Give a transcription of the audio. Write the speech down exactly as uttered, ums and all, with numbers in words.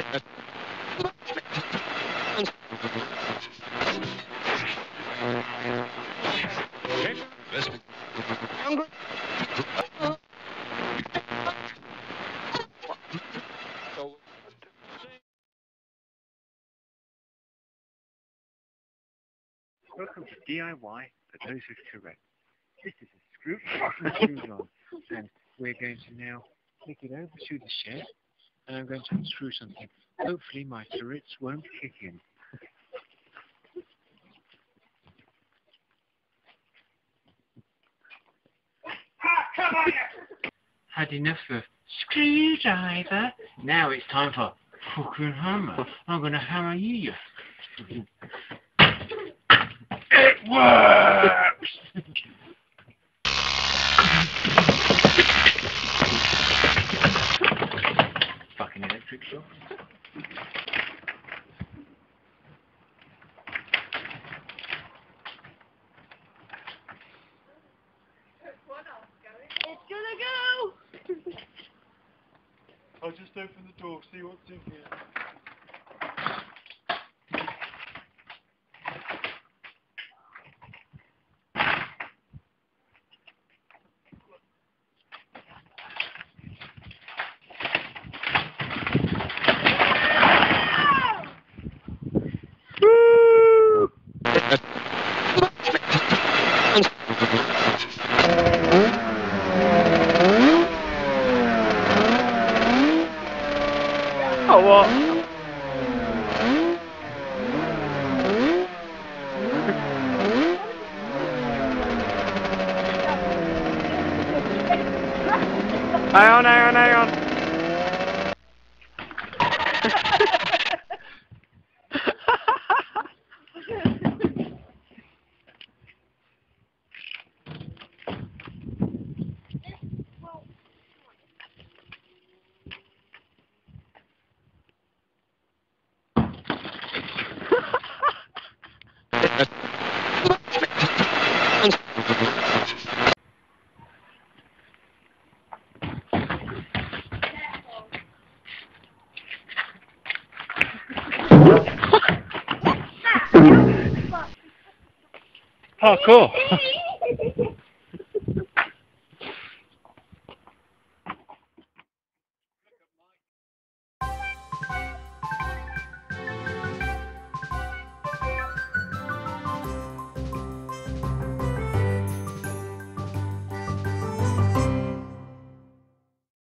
Welcome to D I Y for those with Tourette. This is a screw screws on, and we're going to now take it over to the shed, and I'm going to unscrew something. Hopefully my Tourette's won't kick in. Had enough of screwdriver. Now it's time for fucking hammer. I'm going to hammer you, you It works! Fucking electric shock. It's gonna go! I'll just open the door, see what's in here. Oh, what? Hang on, hang on, hang on. Parkour!